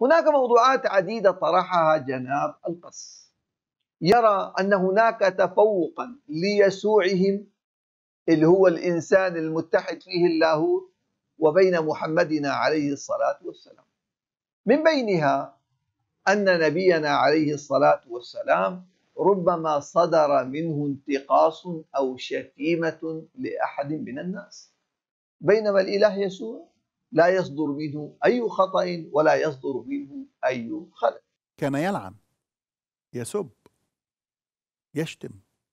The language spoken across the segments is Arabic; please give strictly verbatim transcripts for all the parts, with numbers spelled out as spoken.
هناك موضوعات عديدة طرحها جناب القس، يرى أن هناك تفوقا ليسوعهم اللي هو الإنسان المتحد فيه اللاهوت وبين محمدنا عليه الصلاة والسلام. من بينها أن نبينا عليه الصلاة والسلام ربما صدر منه انتقاص أو شتيمة لأحد من الناس، بينما الإله يسوع لا يصدر منه أي خطأ ولا يصدر منه أي خلل. كان يلعن، يسب، يشتم.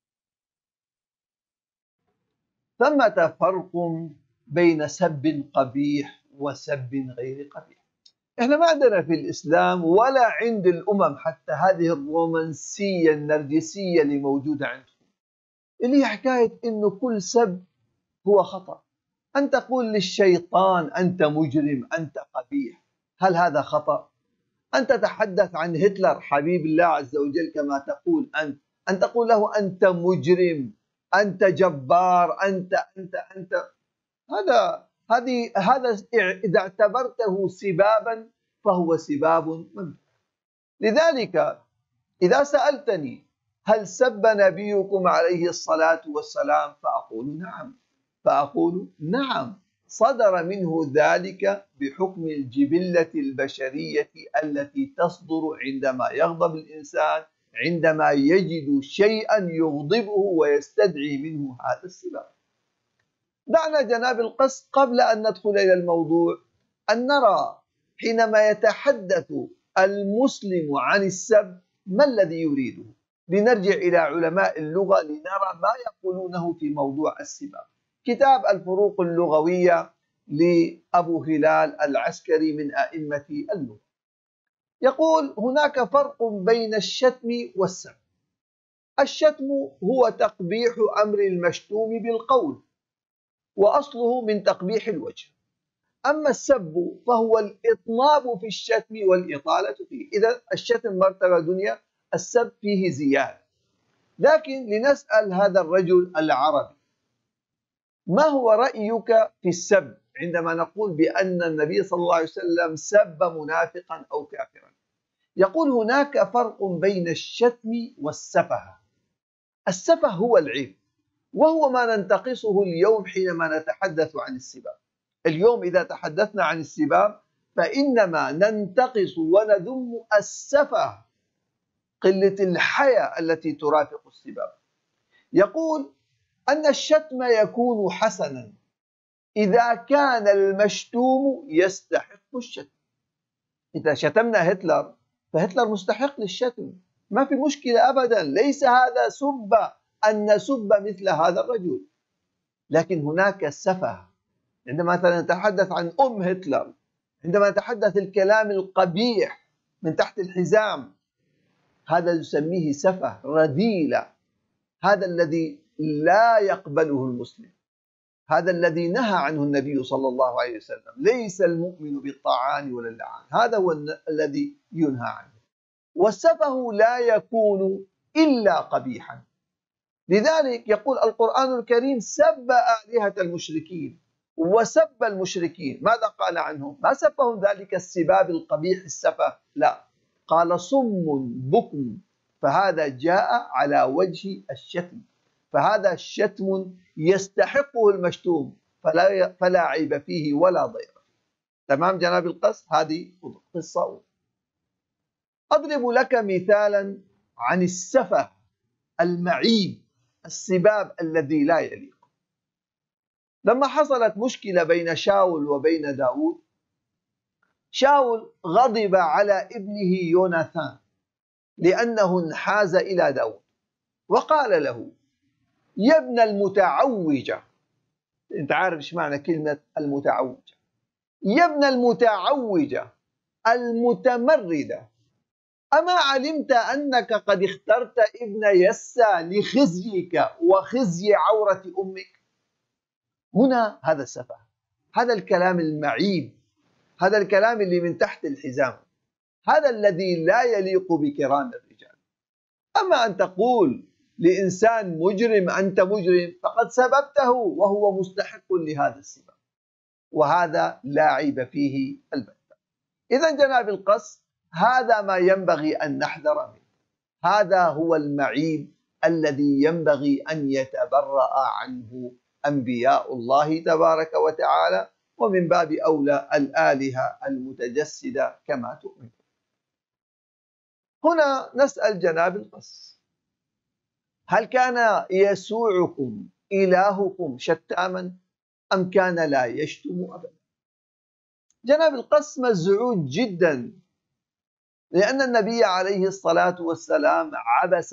ثمة فرق بين سب قبيح وسب غير قبيح. احنا ما عندنا في الإسلام ولا عند الأمم حتى هذه الرومانسية النرجسية اللي موجودة عندهم، اللي هي حكاية إنه كل سب هو خطأ. أن تقول للشيطان أنت مجرم، أنت قبيح، هل هذا خطأ؟ أن تتحدث عن هتلر حبيب الله عز وجل كما تقول أنت، أن تقول له أنت مجرم، أنت جبار، أنت أنت أنت هذا هذه هذا إذا اعتبرته سبابا فهو سباب ممنوع. لذلك إذا سألتني هل سب نبيكم عليه الصلاة والسلام فأقول نعم، فأقول نعم، صدر منه ذلك بحكم الجبلة البشرية التي تصدر عندما يغضب الإنسان، عندما يجد شيئا يغضبه ويستدعي منه هذا السباب. دعنا جناب القس قبل أن ندخل إلى الموضوع أن نرى حينما يتحدث المسلم عن السب ما الذي يريده. لنرجع إلى علماء اللغة لنرى ما يقولونه في موضوع السباب. كتاب الفروق اللغوية لأبو هلال العسكري من أئمة اللغة يقول هناك فرق بين الشتم والسب. الشتم هو تقبيح أمر المشتوم بالقول، وأصله من تقبيح الوجه. أما السب فهو الإطناب في الشتم والإطالة فيه. إذا الشتم مرتبة دنيا، السب فيه زيادة. لكن لنسأل هذا الرجل العربي ما هو رأيك في السب عندما نقول بأن النبي صلى الله عليه وسلم سب منافقا أو كافرا؟ يقول هناك فرق بين الشتم والسفه. السفه هو العيب، وهو ما ننتقصه اليوم حينما نتحدث عن السباب. اليوم إذا تحدثنا عن السباب فإنما ننتقص ونذم السفه، قلة الحياء التي ترافق السباب. يقول أن الشتم يكون حسنا إذا كان المشتوم يستحق الشتم. إذا شتمنا هتلر فهتلر مستحق للشتم، ما في مشكلة أبدا، ليس هذا سب أن نسب مثل هذا الرجل. لكن هناك السفه عندما نتحدث عن أم هتلر، عندما نتحدث الكلام القبيح من تحت الحزام، هذا يسميه سفه رذيلة. هذا الذي لا يقبله المسلم، هذا الذي نهى عنه النبي صلى الله عليه وسلم. ليس المؤمن بالطعان ولا اللعان، هذا هو الذي ينهى عنه. والسفه لا يكون إلا قبيحا. لذلك يقول القرآن الكريم سب آلهة المشركين وسب المشركين. ماذا قال عنهم؟ ما سبهم ذلك السباب القبيح السفه، لا، قال صم بكم، فهذا جاء على وجه الشتم، فهذا شتم يستحقه المشتوم، فلا فلا عيب فيه ولا ضير. تمام جناب القس؟ هذه قصة. أضرب لك مثالا عن السفه المعيب، السباب الذي لا يليق. لما حصلت مشكلة بين شاول وبين داود، شاول غضب على ابنه يوناثان لأنه انحاز إلى داود، وقال له يا ابن المتعوجة. أنت عارف إيش معنى كلمة المتعوجة؟ يا ابن المتعوجة المتمردة، أما علمت أنك قد اخترت ابن يسى لخزيك وخزي عورة أمك؟ هنا هذا السفه، هذا الكلام المعيب، هذا الكلام اللي من تحت الحزام، هذا الذي لا يليق بكرام الرجال. أما أن تقول لإنسان مجرم أنت مجرم، فقد سببته وهو مستحق لهذا السبب، وهذا لا عيب فيه البتة. إذا جناب القص هذا ما ينبغي أن نحذر منه، هذا هو المعيب الذي ينبغي أن يتبرأ عنه أنبياء الله تبارك وتعالى، ومن باب أولى الآلهة المتجسدة كما تؤمن. هنا نسأل جناب القص: هل كان يسوعكم إلهكم شتاما أم كان لا يشتم أبدا؟ جناب القص مزعوج جدا، لأن النبي عليه الصلاة والسلام عبس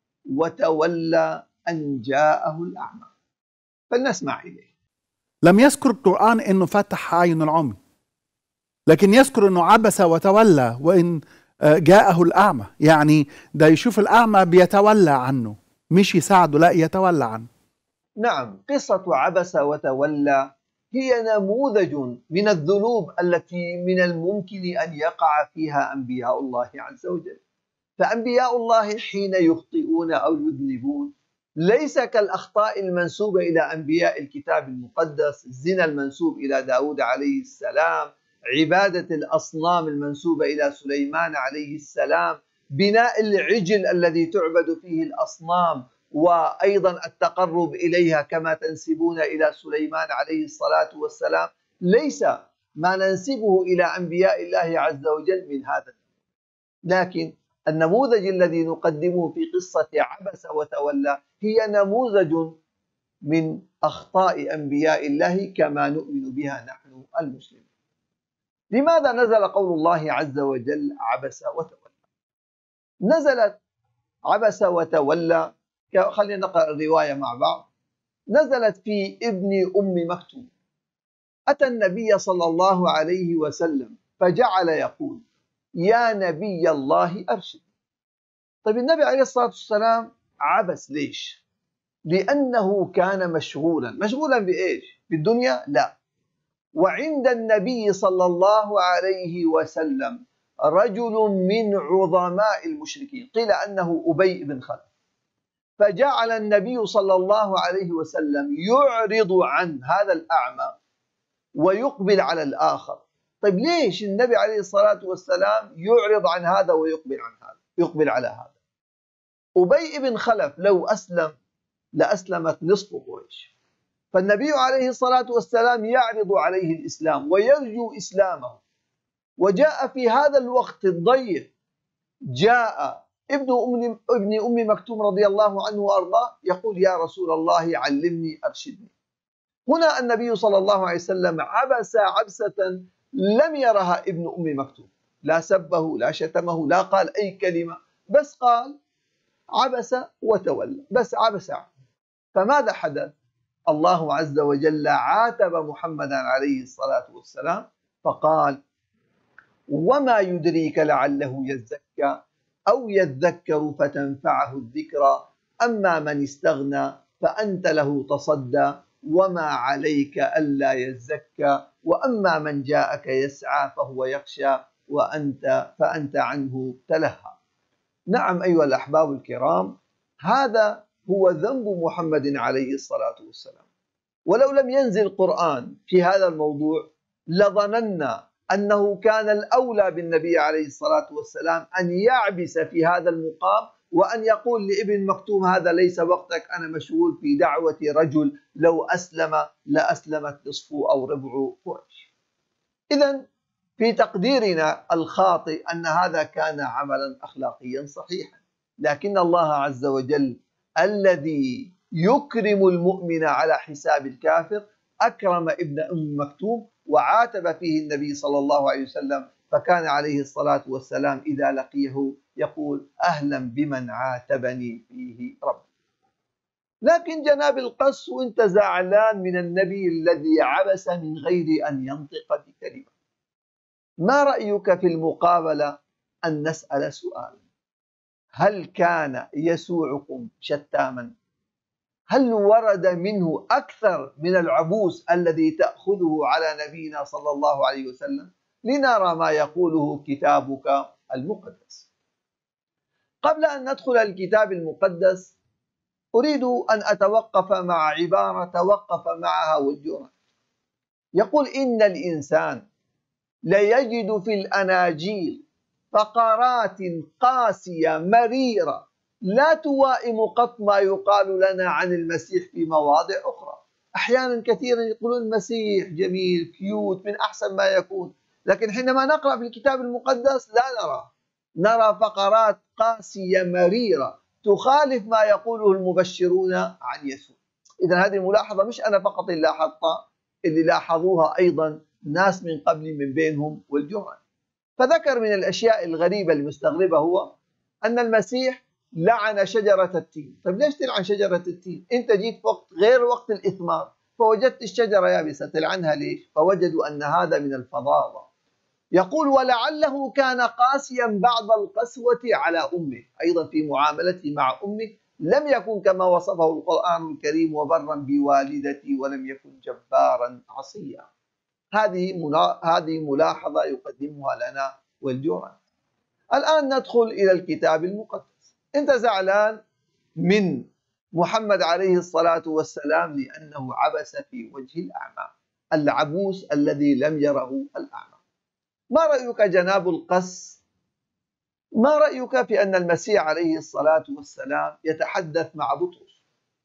وتولى أن جاءه الأعمى. فلنسمع إليه. لم يذكر القرآن أنه فتح أعين العمي، لكن يذكر أنه عبس وتولى وإن جاءه الأعمى، يعني ده يشوف الأعمى بيتولى عنه، مش يساعده، لا يتولى عنه. نعم، قصة عبس وتولى هي نموذج من الذنوب التي من الممكن أن يقع فيها أنبياء الله عز وجل. فأنبياء الله حين يخطئون أو يذنبون ليس كالأخطاء المنسوبة إلى أنبياء الكتاب المقدس، الزنا المنسوب إلى داود عليه السلام، عبادة الأصنام المنسوبة إلى سليمان عليه السلام، بناء العجل الذي تعبد فيه الأصنام، وأيضا التقرب إليها كما تنسبون إلى سليمان عليه الصلاة والسلام، ليس ما ننسبه إلى أنبياء الله عز وجل من هذا. لكن النموذج الذي نقدمه في قصة عبس وتولى هي نموذج من أخطاء أنبياء الله كما نؤمن بها نحن المسلمين. لماذا نزل قول الله عز وجل عبس وتولى؟ نزلت عبس وتولى، خلينا نقرأ الرواية مع بعض. نزلت في ابن أم مكتوم. أتى النبي صلى الله عليه وسلم فجعل يقول: يا نبي الله أرشد. طيب النبي عليه الصلاة والسلام عبس ليش؟ لأنه كان مشغولا. مشغولا بإيش؟ بالدنيا؟ لا. وعند النبي صلى الله عليه وسلم رجل من عظماء المشركين، قيل أنه أبي بن خلف، فجعل النبي صلى الله عليه وسلم يعرض عن هذا الأعمى ويقبل على الآخر. طيب ليش النبي عليه الصلاة والسلام يعرض عن هذا ويقبل عن هذا، يقبل على هذا؟ أبي بن خلف لو أسلم لأسلمت نصف قريش، فالنبي عليه الصلاة والسلام يعرض عليه الإسلام ويرجو إسلامه، وجاء في هذا الوقت الضيق جاء ابن أم ابن أم مكتوم رضي الله عنه وأرضاه يقول: يا رسول الله علمني أرشدني. هنا النبي صلى الله عليه وسلم عبس عبسة لم يرها ابن أم مكتوم، لا سبه لا شتمه لا قال أي كلمة، بس قال عبس وتولى، بس عبس. فماذا حدث؟ الله عز وجل عاتب محمدا عليه الصلاة والسلام فقال: وما يدريك لعله يزكى أو يذكر فتنفعه الذكرى، أما من استغنى فأنت له تصدى وما عليك ألا يزكى، وأما من جاءك يسعى فهو يخشى وأنت فأنت عنه تلهى. نعم أيها الأحباب الكرام، هذا هو ذنب محمد عليه الصلاة والسلام. ولو لم ينزل القرآن في هذا الموضوع لظننا أنه كان الأولى بالنبي عليه الصلاة والسلام أن يعبس في هذا المقام وأن يقول لابن مكتوم: هذا ليس وقتك، أنا مشغول في دعوة رجل لو أسلم لأسلمت نصف أو ربع قريش. إذن في تقديرنا الخاطئ أن هذا كان عملا أخلاقيا صحيحا، لكن الله عز وجل الذي يكرم المؤمن على حساب الكافر أكرم ابن أم مكتوم وعاتب فيه النبي صلى الله عليه وسلم، فكان عليه الصلاة والسلام إذا لقيه يقول: أهلا بمن عاتبني فيه ربي. لكن جناب القص وانت زعلان من النبي الذي عبس من غير أن ينطق بكلمة، ما رأيك في المقابلة أن نسأل سؤالا: هل كان يسوعكم شتاما؟ هل ورد منه أكثر من العبوس الذي تأخذه على نبينا صلى الله عليه وسلم؟ لنرى ما يقوله كتابك المقدس. قبل أن ندخل الكتاب المقدس أريد أن أتوقف مع عبارة توقف معها والجرأة. يقول: إن الإنسان ليجد في الأناجيل فقرات قاسية مريرة لا توائم قط ما يقال لنا عن المسيح في مواضع أخرى. أحيانا كثيرا يقولون المسيح جميل كيوت من أحسن ما يكون، لكن حينما نقرأ في الكتاب المقدس لا نرى نرى فقرات قاسية مريرة تخالف ما يقوله المبشرون عن يسوع. إذا هذه الملاحظة مش أنا فقط اللي لاحظتها، اللي لاحظوها أيضا ناس من قبلي من بينهم والجهال. فذكر من الأشياء الغريبة المستغربة هو أن المسيح لعن شجرة التين. طيب ليش تلعن شجرة التين؟ أنت جيت وقت غير وقت الإثمار فوجدت الشجرة يابسة، تلعنها ليش؟ فوجدوا أن هذا من الفظاظة. يقول ولعله كان قاسيا بعض القسوة على أمه، أيضا في معاملته مع أمه لم يكن كما وصفه القرآن الكريم وبرا بوالدتي ولم يكن جبارا عصيا. هذه هذه ملاحظة يقدمها لنا والجوران. الآن ندخل إلى الكتاب المقدس. أنت زعلان من محمد عليه الصلاة والسلام لأنه عبس في وجه الأعمى، العبوس الذي لم يره الأعمى. ما رأيك جناب القس؟ ما رأيك في أن المسيح عليه الصلاة والسلام يتحدث مع بطرس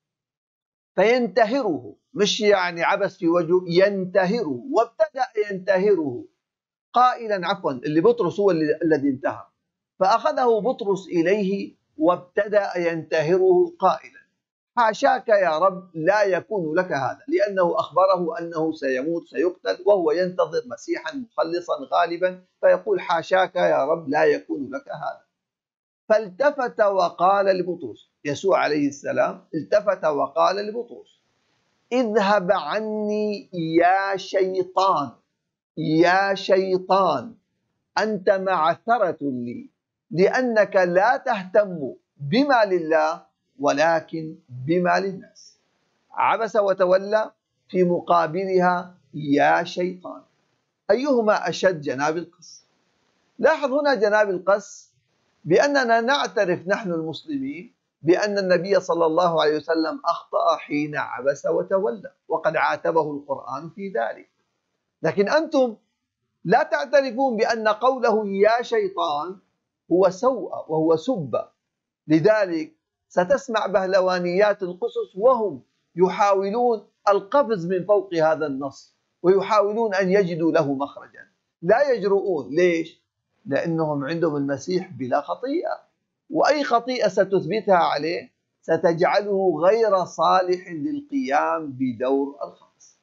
فينتهره، مش يعني عبس في وجهه، ينتهره، وابتدأ ينتهره قائلا عفوا اللي بطرس هو الذي انتهر، فأخذه بطرس إليه وابتدأ ينتهره قائلا حاشاك يا رب لا يكون لك هذا، لأنه أخبره أنه سيموت سيقتل وهو ينتظر مسيحا مخلصا غالبا، فيقول حاشاك يا رب لا يكون لك هذا. فالتفت وقال لبطرس، يسوع عليه السلام التفت وقال لبطرس اذهب عني يا شيطان يا شيطان أنت معثرة لي لأنك لا تهتم بما لله ولكن بما للناس. عبس وتولى في مقابلها يا شيطان. أيهما أشد جناب القس؟ لاحظ هنا جناب القس بأننا نعترف نحن المسلمين بأن النبي صلى الله عليه وسلم أخطأ حين عبس وتولى وقد عاتبه القرآن في ذلك، لكن أنتم لا تعترفون بأن قوله يا شيطان هو سوء وهو سب. لذلك ستسمع بهلوانيات القسس وهم يحاولون القفز من فوق هذا النص ويحاولون أن يجدوا له مخرجا، لا يجرؤون. ليش؟ لأنهم عندهم المسيح بلا خطيئة، وأي خطيئة ستثبتها عليه ستجعله غير صالح للقيام بدور الخمس.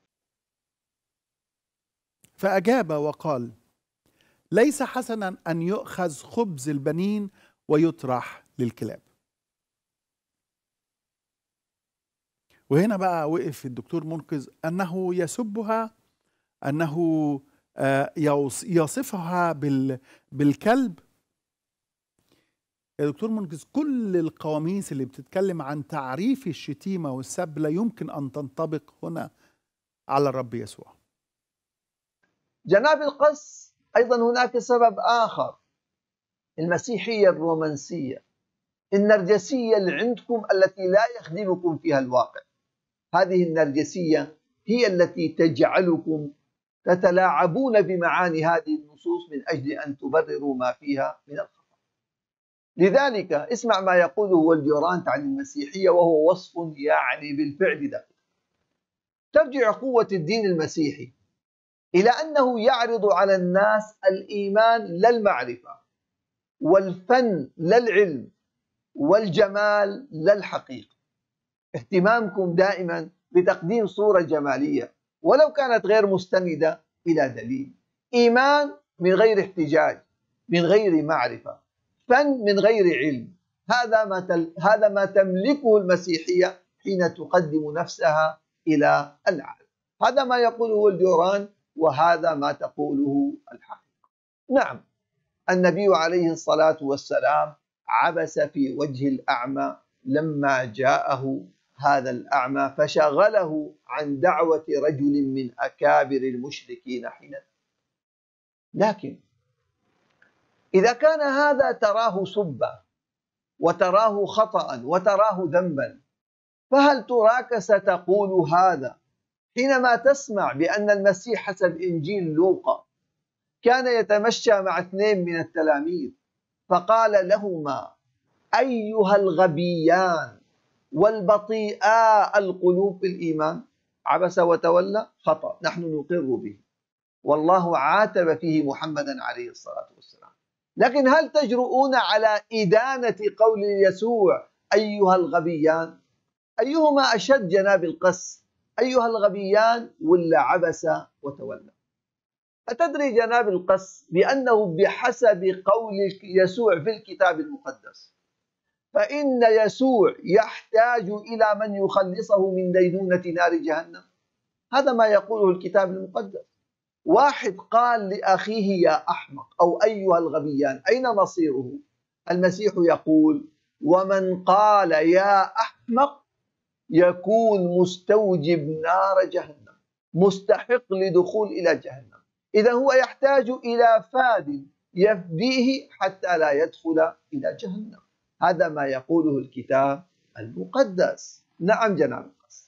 فأجاب وقال ليس حسنا أن يؤخذ خبز البنين ويطرح للكلاب. وهنا بقى وقف الدكتور منقذ أنه يسبها، أنه يصفها بالكلب. يا دكتور منقذ كل القواميس اللي بتتكلم عن تعريف الشتيمة والسب لا يمكن أن تنطبق هنا على الرب يسوع. جناب القس أيضا هناك سبب آخر، المسيحية الرومانسية النرجسية اللي عندكم التي لا يخدمكم فيها الواقع. هذه النرجسية هي التي تجعلكم تتلاعبون بمعاني هذه النصوص من أجل أن تبرروا ما فيها من الخطأ. لذلك اسمع ما يقوله والديورانت عن المسيحية وهو وصف يعني بالفعل دقيق. ترجع قوة الدين المسيحي إلى أنه يعرض على الناس الإيمان لا المعرفة، والفن لا العلم، والجمال لا الحقيقة. اهتمامكم دائما بتقديم صورة جمالية ولو كانت غير مستندة إلى دليل. إيمان من غير احتجاج، من غير معرفة، فن من غير علم. هذا ما تل... هذا ما تملكه المسيحية حين تقدم نفسها إلى العالم. هذا ما يقوله الديوران وهذا ما تقوله الحقيقة. نعم، النبي عليه الصلاة والسلام عبس في وجه الأعمى لما جاءه هذا الأعمى فشغله عن دعوة رجل من أكابر المشركين حينئذ. لكن إذا كان هذا تراه سبا وتراه خطأ وتراه ذنبا، فهل تراك ستقول هذا حينما تسمع بأن المسيح حسب إنجيل لوقا كان يتمشى مع اثنين من التلاميذ فقال لهما: أيها الغبيان والبطيئا القلوب بالإيمان، عبس وتولى. خطأ، نحن نقر به، والله عاتب فيه محمدا عليه الصلاة والسلام. لكن هل تجرؤون على إدانة قول يسوع أيها الغبيان؟ أيهما أشد جناب القس، أيها الغبيان ولا عبس وتولى؟ أتدري جناب القس بأنه بحسب قول يسوع في الكتاب المقدس فإن يسوع يحتاج إلى من يخلصه من دينونة نار جهنم؟ هذا ما يقوله الكتاب المقدس. واحد قال لأخيه يا أحمق أو أيها الغبيان، أين مصيره؟ المسيح يقول: ومن قال يا أحمق يكون مستوجب نار جهنم، مستحق لدخول إلى جهنم. إذا هو يحتاج إلى فاد يفديه حتى لا يدخل إلى جهنم. هذا ما يقوله الكتاب المقدس. نعم جناب القس،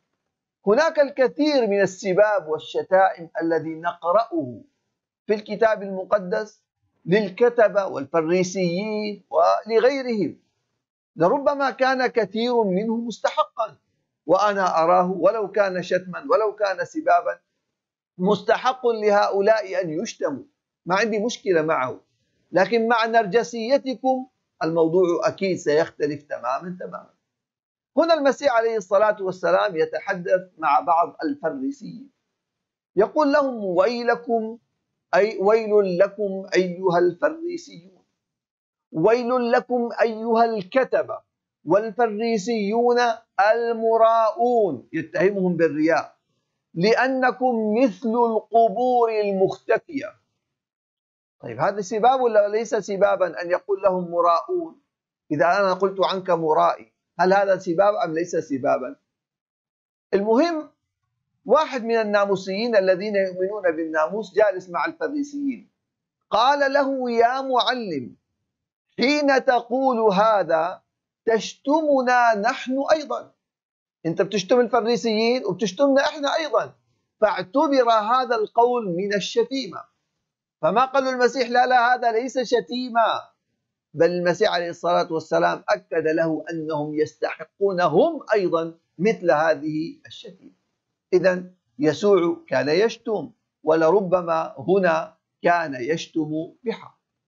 هناك الكثير من السباب والشتائم الذي نقرأه في الكتاب المقدس للكتبة والفريسيين ولغيرهم، لربما كان كثير منه مستحقا، وأنا أراه ولو كان شتما ولو كان سبابا مستحق لهؤلاء أن يشتموا، ما عندي مشكلة معه. لكن مع نرجسيتكم الموضوع أكيد سيختلف تماما تماما. هنا المسيح عليه الصلاة والسلام يتحدث مع بعض الفريسيين، يقول لهم: ويلكم أي ويل لكم أيها الفريسيون، ويل لكم أيها الكتبة والفريسيون المراؤون، يتهمهم بالرياء، لأنكم مثل القبور المختفية. طيب هذا سباب ولا ليس سبابا أن يقول لهم مراؤون؟ إذا أنا قلت عنك مرائي، هل هذا سباب أم ليس سبابا؟ المهم، واحد من الناموسيين الذين يؤمنون بالناموس جالس مع الفريسيين، قال له: يا معلم، حين تقول هذا تشتمنا نحن أيضا. أنت بتشتم الفريسيين وبتشتمنا إحنا أيضا، فاعتبر هذا القول من الشتيمة. فما قالوا المسيح: لا لا هذا ليس شتيمة، بل المسيح عليه الصلاة والسلام أكد له أنهم يستحقون هم أيضا مثل هذه الشتيمة. إذن يسوع كان يشتم، ولربما هنا كان يشتم بحق.